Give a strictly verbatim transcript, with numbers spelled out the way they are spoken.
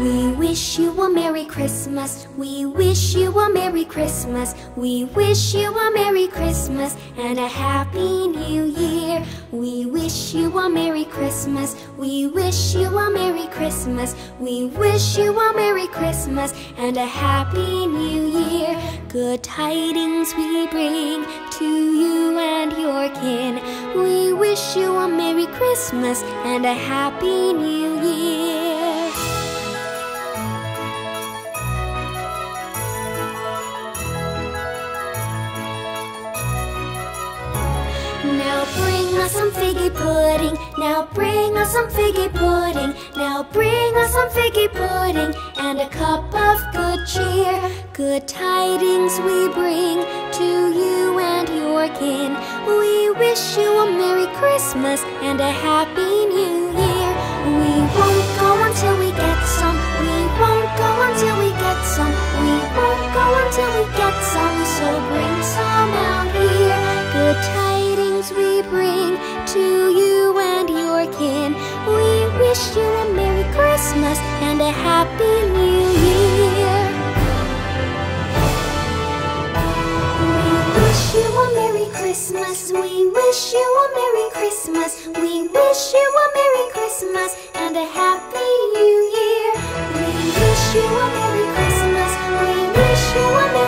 We wish you a Merry Christmas. We wish you a Merry Christmas. We wish you a Merry Christmas and a Happy New Year. We wish you a Merry Christmas. We wish you a Merry Christmas. We wish you a Merry Christmas and a Happy New Year. Good tidings we bring to you and your kin. We wish you a Merry Christmas and a Happy New Year. Now bring us some figgy pudding. Now bring us some figgy pudding. Now bring us some figgy pudding and a cup of good cheer. Good tidings we bring to you and your kin. We wish you a Merry Christmas and a Happy New Year. We won't go until we get some. We won't go until we get some. We won't go until we get some. So bring some out here. Good tidings we bring to you and your kin. We wish you a Merry Christmas and a Happy New Year. We wish you a Merry Christmas. We wish you a Merry Christmas. We wish you a Merry Christmas and a Happy New Year. We wish you a Merry Christmas. We wish you a Merry